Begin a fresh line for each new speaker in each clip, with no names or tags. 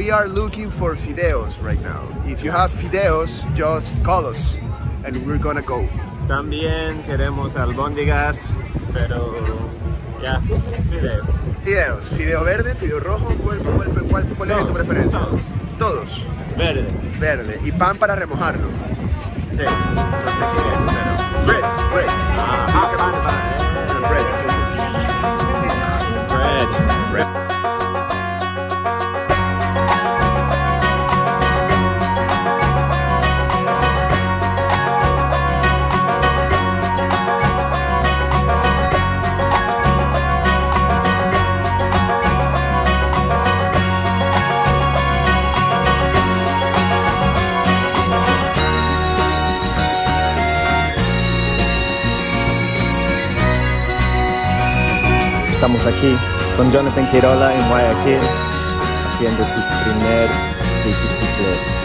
we are looking for fideos right now. If you have fideos, just call us and we're gonna go.
También queremos albóndigas, pero ya, fideos.
Fideos, fideo verde, fideo rojo, ¿cuál es tu preferencia? Todos.
Verde.
Verde. Y pan para remojarlo.
Sí, no sé qué es, pero...
Bread.
pan.
Bread.
Estamos aquí con Jonathan Quirola en Guayaquil haciendo su primer bicicleta.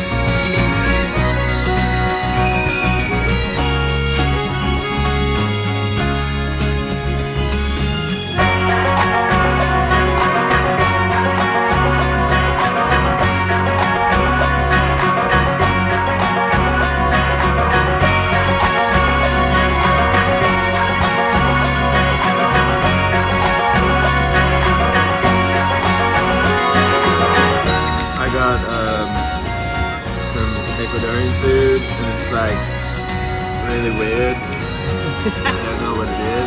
Ecuadorian food, and it's like really weird. I don't know what it is.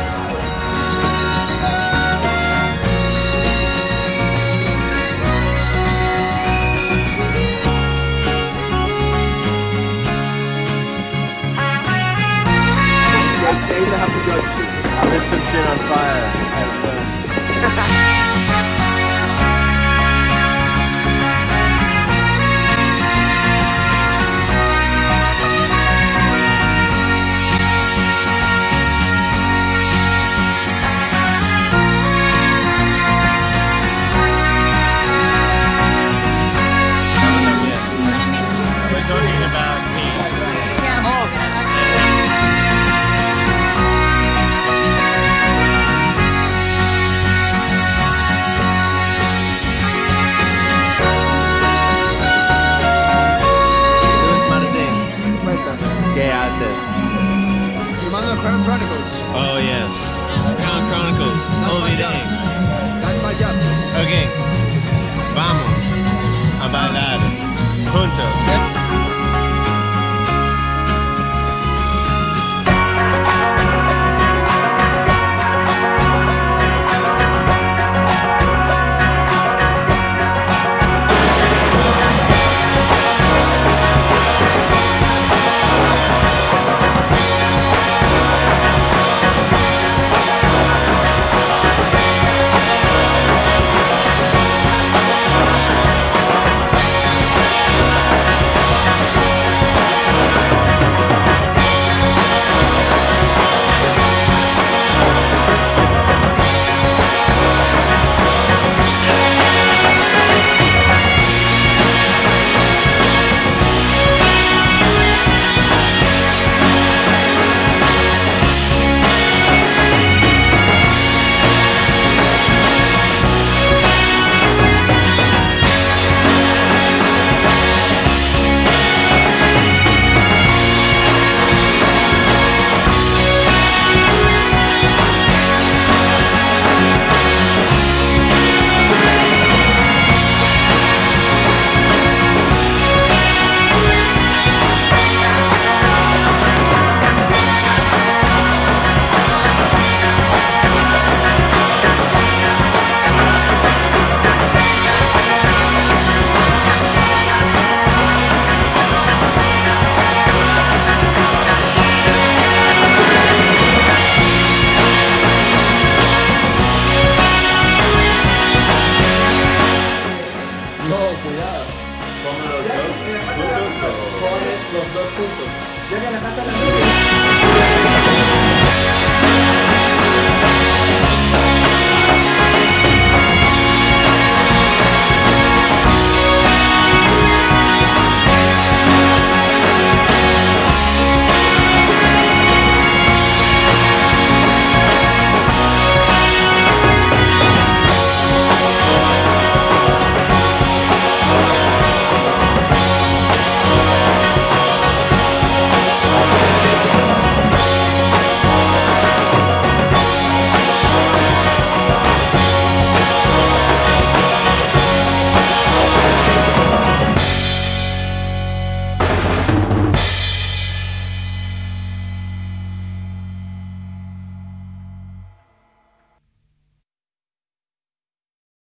They don't have to judge you.
I lit some shit on fire. Have fun.
Chronicles.
Oh yes, Chronicles.
That's my job. That's my job.
Okay, vamos a bailar juntos.